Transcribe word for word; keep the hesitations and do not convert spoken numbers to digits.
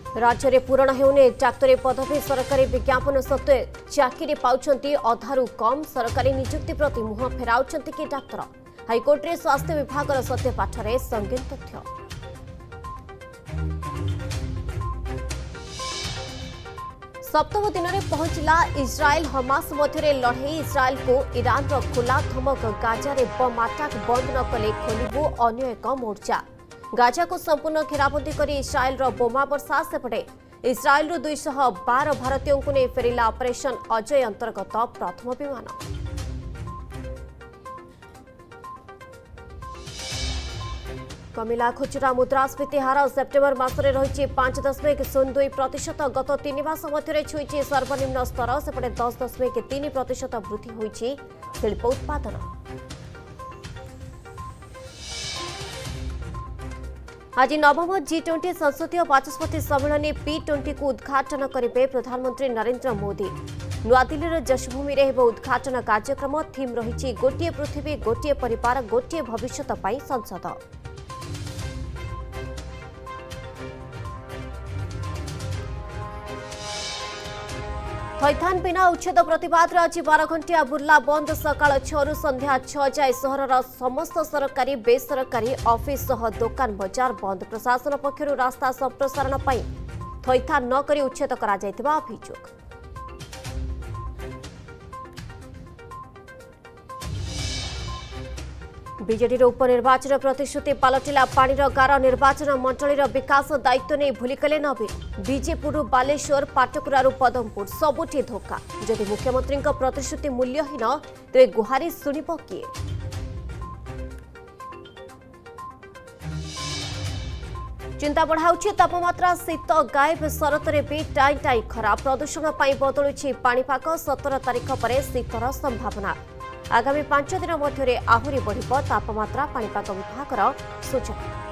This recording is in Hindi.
राज्य में पूरण होने डाक्तरी पदवी सरकारी विज्ञापन सत्वे चाकरी पाउछंती अधारू कम सरकारी नियुक्ति प्रति मुह फेराउछंती कि डाक्तर हाइकोर्ट रे स्वास्थ्य विभाग सत्यपाठ में संगीन तथ्य। सप्तम दिन में पहुंचला इस्राएल हमास मध्य लड़े इस्राएल को ईरान रो खुला धमक गाजा रे बम अटैक बंद न कले खोलू अन्य एक मोर्चा गाजा को संपूर्ण घेराबंदी कर इस्राएल रो बोमा वर्षा सेपटे इस्राएल दुई सौ बार भारतीयों को नहीं फेरिला ऑपरेशन अजय अंतर्गत प्रथम विमान। कमिला खुचरा मुद्रास्फीति हार सेप्टेम्बर मासरे रही पांच दशमिक शून्य दुई प्रतिशत गत तीन मास मध्य छुई सर्वनिम्न स्तर सेपटे दस दशमिक तीन प्रतिशत वृद्धि होईछि शिल्प उत्पादन। आज नवम जी ट्वेंटी संसदीय बाचस्पति सम्मेलन पी ट्वेंटी को उद्घाटन करेंगे प्रधानमंत्री नरेंद्र मोदी। नुआदिल्ली जशभूमि में हेब उद्घाटन कार्यक्रम थीम रही गोटे पृथ्वी गोटे परिवार गोटे भविष्यत पाई संसद। थैथान बिना उच्छेद प्रतिवाद आज बार घंटिया बुर्ला बंद सकाळ छु संध्या छ जाए सहर समस्त सरकारी बेसरकारी ऑफिस सह दुकान बजार बंद। प्रशासन पक्षर रास्ता संप्रसारण पर थैथान न करी उच्छेद करा जायतिबा अभियोग। बीजेडी उपनिर्वाचन प्रतिश्रुति पलटिला पानीर गार निर्वाचन मंडलीर विकास दायित्व नहीं भूलिकले नवीन। बीजेपुर बालेश्वर पाटकुरारू पदमपुर सबुठी धोखा जदि मुख्यमंत्री प्रतिश्रुति मूल्यहीन तेरे गुहारी शुणिब किए। चिंता बढ़ाउछि तापमात्रा शीत गायब शरतरे भी टाई टाई खरा प्रदूषण पर बदलुछि पाणीपाग सतर तारीख पर शीतर संभावना। आगामी पांच दिन मध्य आहरी बढ़िब तापमात्रा पाणीपाग विभागर सूचना।